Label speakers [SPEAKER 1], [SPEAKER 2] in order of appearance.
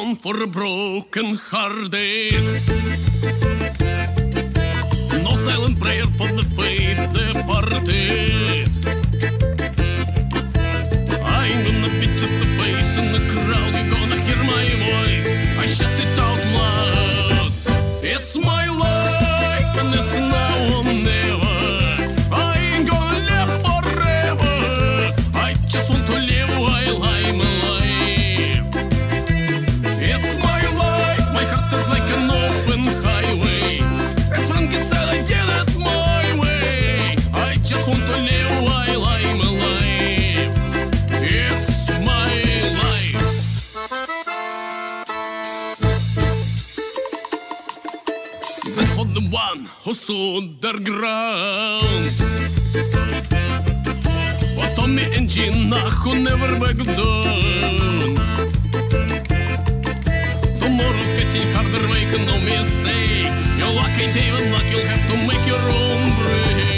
[SPEAKER 1] song for a broken hearted. No silent prayer for the faith departed. I'm gonna be just a face in the crowd. You're gonna hear my voice. I shut it out loud. It's my life and it's now or never. I ain't gonna live forever. I just want to live while I'm alive. It's my life. My heart is like an open highway. As Frankie said, I did it my way. I just want to live while I'm alive. It's my life. That's for the one who stood their ground. For Tommy and Gina who never back down. Tomorrow's getting harder, make no mistake. Your luck ain't even luck, you'll have to make your own break.